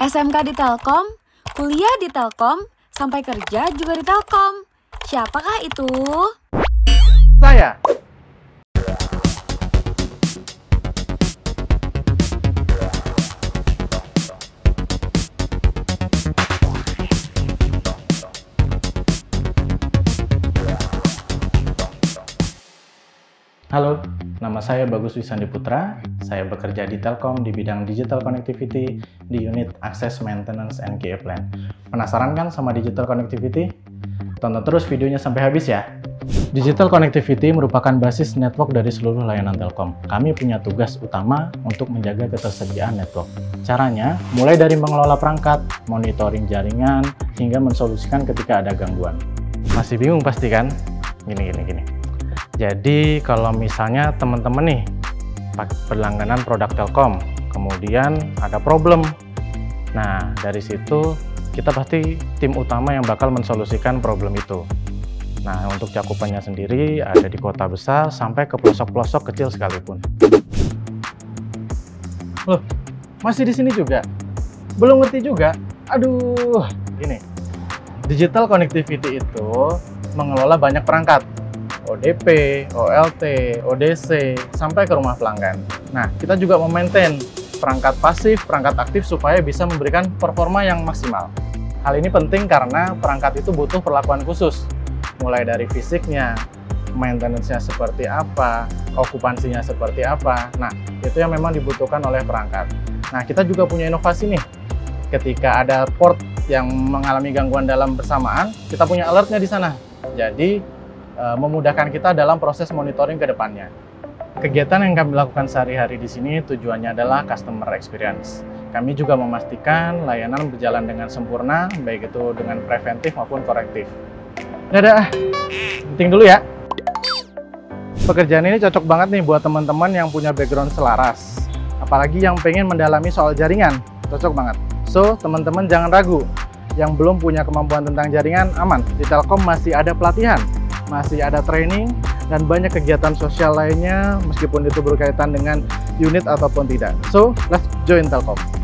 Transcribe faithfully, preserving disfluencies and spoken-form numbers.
S M K di Telkom, kuliah di Telkom, sampai kerja juga di Telkom. Siapakah itu? Saya. Halo, nama saya Bagus Wisandi Putra. Saya bekerja di Telkom di bidang Digital Connectivity di unit Access Maintenance and Key Plan. Penasaran kan sama Digital Connectivity? Tonton terus videonya sampai habis ya. Digital Connectivity merupakan basis network dari seluruh layanan Telkom. Kami punya tugas utama untuk menjaga ketersediaan network. Caranya, mulai dari mengelola perangkat, monitoring jaringan, hingga mensolusikan ketika ada gangguan. Masih bingung pasti kan? Gini, gini, gini. Jadi kalau misalnya teman-teman nih berlangganan produk Telkom, kemudian ada problem, nah dari situ kita pasti tim utama yang bakal mensolusikan problem itu. Nah untuk cakupannya sendiri ada di kota besar sampai ke pelosok-pelosok kecil sekalipun. Loh, masih di sini juga? Belum ngerti juga? Aduh, gini. Digital Connectivity itu mengelola banyak perangkat. O D P, O L T, O D C, sampai ke rumah pelanggan. Nah, kita juga memaintain perangkat pasif, perangkat aktif supaya bisa memberikan performa yang maksimal. Hal ini penting karena perangkat itu butuh perlakuan khusus, mulai dari fisiknya, maintenance-nya seperti apa, okupansinya seperti apa. Nah, itu yang memang dibutuhkan oleh perangkat. Nah, kita juga punya inovasi nih. Ketika ada port yang mengalami gangguan dalam bersamaan, kita punya alertnya di sana. Jadi, memudahkan kita dalam proses monitoring ke depannya. Kegiatan yang kami lakukan sehari-hari di sini tujuannya adalah customer experience. Kami juga memastikan layanan berjalan dengan sempurna, baik itu dengan preventif maupun korektif. Dadah, penting dulu ya. Pekerjaan ini cocok banget nih buat teman-teman yang punya background selaras. Apalagi yang pengen mendalami soal jaringan, cocok banget. So, teman-teman jangan ragu. Yang belum punya kemampuan tentang jaringan, aman. Di Telkom masih ada pelatihan, masih ada training, dan banyak kegiatan sosial lainnya meskipun itu berkaitan dengan unit ataupun tidak. So, let's join Telkom.